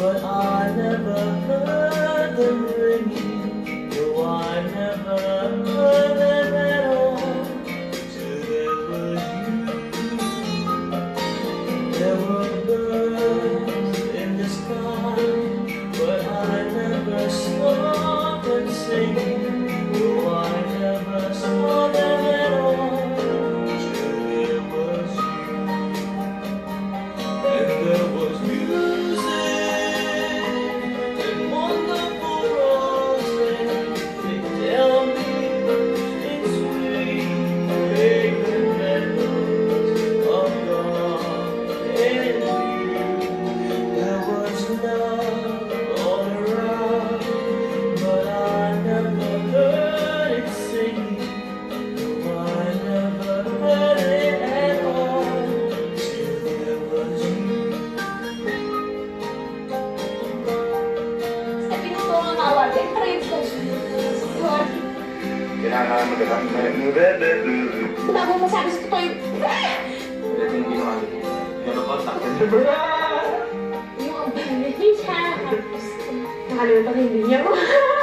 but I never heard them ringing. No, I never heard them at all, till there was you. There were birds in the sky, but I never saw them singing. No, I never saw them at all, till there was you. And there was music and wonderful roses. They tell me it's sweet, fragrant memories of God and you. There was love all around, but I never heard it singing. No, I never heard it at all, till there was you. Sa pinutungan na award, eh, praise ko. Lord, Kailangan magandang wala akong masabi sa totoo yung... Yung ang balik siya. Nakalimutan ko yung linya ko.